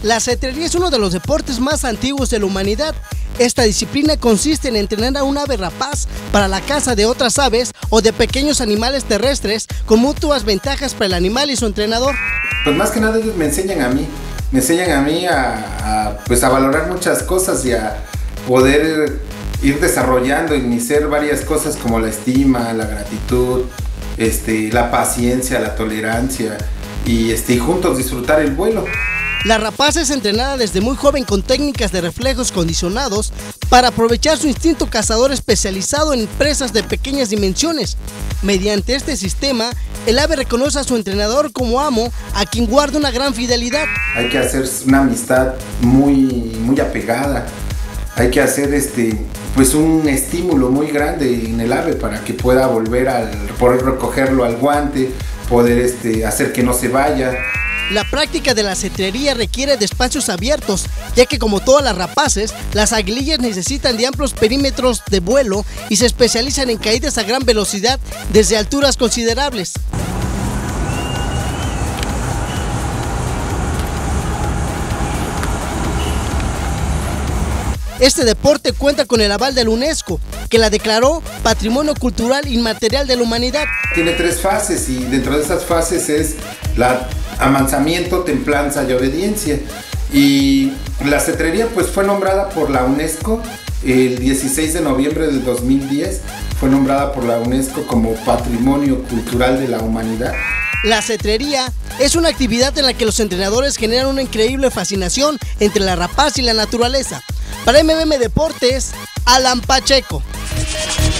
La cetrería es uno de los deportes más antiguos de la humanidad. Esta disciplina consiste en entrenar a un ave rapaz para la caza de otras aves o de pequeños animales terrestres con mutuas ventajas para el animal y su entrenador. Pues más que nada ellos me enseñan a mí a valorar muchas cosas y a poder ir desarrollando en mi ser varias cosas como la estima, la gratitud, la paciencia, la tolerancia y juntos disfrutar el vuelo. La rapaz es entrenada desde muy joven con técnicas de reflejos condicionados para aprovechar su instinto cazador especializado en presas de pequeñas dimensiones. Mediante este sistema, el ave reconoce a su entrenador como amo, a quien guarda una gran fidelidad. Hay que hacer una amistad muy apegada. Hay que hacer un estímulo muy grande en el ave para que pueda poder recogerlo al guante, poder hacer que no se vaya. La práctica de la cetrería requiere de espacios abiertos, ya que como todas las rapaces, las aguilillas necesitan de amplios perímetros de vuelo y se especializan en caídas a gran velocidad desde alturas considerables. Este deporte cuenta con el aval de la UNESCO, que la declaró Patrimonio Cultural Inmaterial de la Humanidad. Tiene 3 fases y dentro de esas fases es la amansamiento, templanza y obediencia. Y la cetrería pues fue nombrada por la UNESCO el 16 de noviembre del 2010, fue nombrada por la UNESCO como Patrimonio Cultural de la Humanidad. La cetrería es una actividad en la que los entrenadores generan una increíble fascinación entre la rapaz y la naturaleza. Para MBM Deportes, Alan Pacheco.